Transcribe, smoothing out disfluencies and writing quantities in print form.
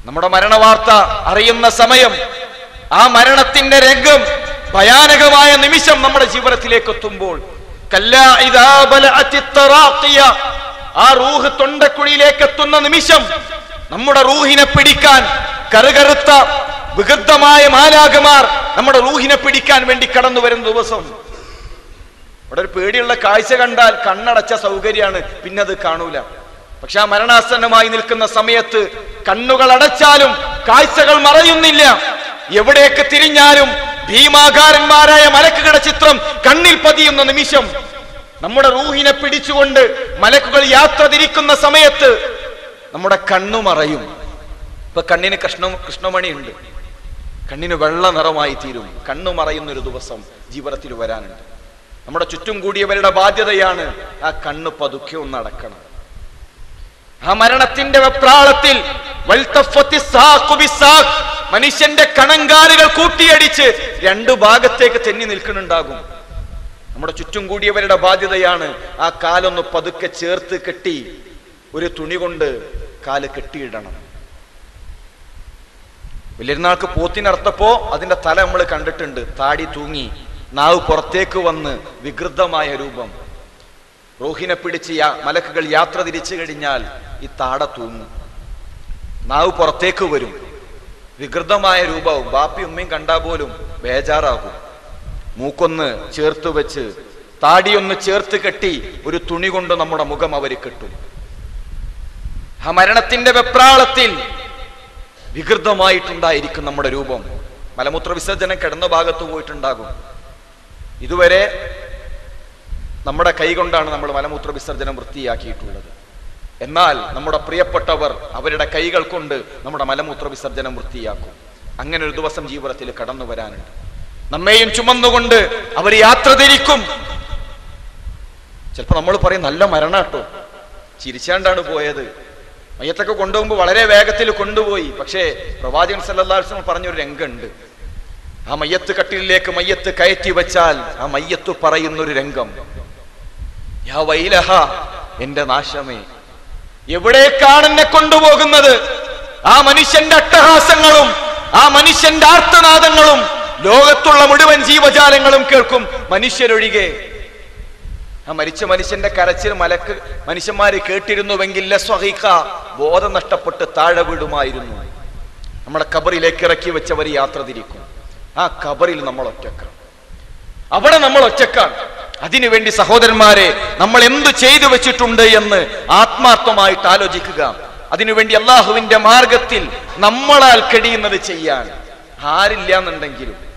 നമ്മുടെ മരണവാർത്ത അറിയുന്ന സമയം, ആ മരണത്തിന്റെ രംഗം, ഭയാനകമായ നിമിഷം നമ്മുടെ ജീവിതത്തിലേക്ക് എത്തുമ്പോൾ, ആ റൂഹ് തൊണ്ടക്കുഴിയിലേക്ക് എത്തുന്ന നിമിഷം, നമ്മുടെ റൂഹിനെ പിടിക്കാൻ കറുകറുത്ത വികൃതമായ മാലാഖമാർ നമ്മുടെ റൂഹിനെ പിടിക്കാൻ വേണ്ടി കടന്നു വരുന്ന ദിവസം, ഇവിടെ ഒരു പേടിയുള്ള കാഴ്ച കണ്ടാൽ കണ്ണടച്ച സൗകര്യമാണ്, പിന്നെ അത് കാണൂല. പക്ഷെ ആ മരണാസന്നമായി നിൽക്കുന്ന സമയത്ത് കണ്ണുകൾ അടച്ചാലും കാഴ്ചകൾ മറയുന്നില്ല. എവിടേക്ക് തിരിഞ്ഞാലും ഭീമാകാരന്മാരായ മലക്കുകളുടെ ചിത്രം കണ്ണിൽ പതിയുന്ന നിമിഷം, നമ്മുടെ റൂഹിനെ പിടിച്ചുകൊണ്ട് മലക്കുകൾ യാത്ര തിരിക്കുന്ന സമയത്ത് നമ്മുടെ കണ്ണു മറയും. ഇപ്പൊ കണ്ണിന് കൃഷ്ണമണി ഉണ്ട്, കണ്ണിന് വെള്ള നിറമായി തീരും. കണ്ണു മറയുന്നൊരു ദിവസം ജീവിതത്തിൽ വരാനുണ്ട്. നമ്മുടെ ചുറ്റും കൂടിയവരുടെ ബാധ്യതയാണ് ആ കണ്ണ് പതുക്കെ ഒന്ന് അടക്കണം. ആ മരണത്തിന്റെ വെപ്രാളത്തിൽ മനുഷ്യന്റെ കണങ്കാലുകൾ കൂട്ടിയടിച്ച് രണ്ടു ഭാഗത്തേക്ക് തെന്നി നിൽക്കുന്നുണ്ടാകും. നമ്മുടെ ചുറ്റും കൂടിയവരുടെ ബാധ്യതയാണ് ആ കാലൊന്ന് പതുക്കെ ചേർത്ത് കെട്ടി ഒരു തുണി കൊണ്ട് കാല് കെട്ടിയിടണം. വലിയൊരുനാൾക്ക് പോത്തിനറുത്തപ്പോ അതിന്റെ തല നമ്മൾ കണ്ടിട്ടുണ്ട്, താടി തൂങ്ങി, നാവ് പുറത്തേക്ക് വന്ന് വികൃതമായ രൂപം. റൂഹിനെ പിടിച്ച് മലക്കുകൾ യാത്ര തിരിച്ചു കഴിഞ്ഞാൽ ഈ താട തൂങ്ങും, നാവ് പുറത്തേക്ക് വരും, വികൃതമായ രൂപവും. ബാപ്പി ഉമ്മയും കണ്ടാ പോലും ബേജാറാകും. മൂക്കൊന്ന് ചേർത്ത് വെച്ച്, താടിയൊന്ന് ചേർത്ത് കെട്ടി ഒരു തുണി കൊണ്ട് നമ്മുടെ മുഖം അവർ കെട്ടും. ആ മരണത്തിന്റെ വെപ്രാളത്തിൽ വികൃതമായിട്ടുണ്ടായിരിക്കും നമ്മുടെ രൂപം. മലമൂത്ര വിസർജനം കിടന്ന ഭാഗത്ത് പോയിട്ടുണ്ടാകും. ഇതുവരെ നമ്മുടെ കൈ കൊണ്ടാണ് നമ്മൾ മലമൂത്ര വിസർജനം വൃത്തിയാക്കിയിട്ടുള്ളത്. എന്നാൽ നമ്മുടെ പ്രിയപ്പെട്ടവർ അവരുടെ കൈകൾ കൊണ്ട് നമ്മുടെ മലമൂത്ര വിസർജനം വൃത്തിയാക്കും. അങ്ങനെ ഒരു ദിവസം ജീവിതത്തിൽ കടന്നു വരാനുണ്ട്. നമ്മെയും ചുമന്നുകൊണ്ട് അവർ യാത്ര തിരിക്കും. ചിലപ്പോ നമ്മൾ പറയും നല്ല മരണം കേട്ടോ, ചിരിച്ചാണ്ടാണ് പോയത്. മയ്യത്തൊക്കെ കൊണ്ടുപോകുമ്പോൾ വളരെ വേഗത്തിൽ കൊണ്ടുപോയി. പക്ഷേ പ്രവാചകൻ സല്ലല്ലാഹു അലൈഹി വസല്ലം പറഞ്ഞൊരു രംഗമുണ്ട്. ആ മയ്യത്ത് കട്ടിലിലേക്ക് മയ്യത്ത് കയറ്റി വെച്ചാൽ ആ മയ്യത്ത് പറയുന്നൊരു രംഗം, യാ വൈലഹ, എന്റെ നാശമേ, എവിടേക്കാണ് എന്നെ കൊണ്ടുപോകുന്നത്? ആ മനുഷ്യന്റെ അട്ടഹാസങ്ങളും ആ മനുഷ്യന്റെ ആർത്തനാദങ്ങളും ലോകത്തുള്ള മുഴുവൻ ജീവജാലങ്ങളും കേൾക്കും, മനുഷ്യരൊഴികെ. ആ മരിച്ച മനുഷ്യന്റെ കരച്ചിൽ മനുഷ്യന്മാര് കേട്ടിരുന്നുവെങ്കിൽ ബോധം നഷ്ടപ്പെട്ട് താഴെ വീടുമായിരുന്നു. നമ്മുടെ ഖബറിലേക്ക് ഇറക്കി വെച്ചവർ യാത്ര തിരിക്കും. ആ ഖബറിൽ നമ്മൾ ഒറ്റക്കാണ്, അവിടെ നമ്മൾ ഒറ്റക്കാണ്. അതിനുവേണ്ടി സഹോദരന്മാരെ നമ്മൾ എന്തു ചെയ്തു വെച്ചിട്ടുണ്ട് എന്ന് ആത്മാർത്ഥമായിട്ട് ആലോചിക്കുക. അതിനുവേണ്ടി അള്ളാഹുവിന്റെ മാർഗത്തിൽ നമ്മളാൽ കഴിയുന്നത് ചെയ്യാൻ ആരില്ല എന്നുണ്ടെങ്കിലും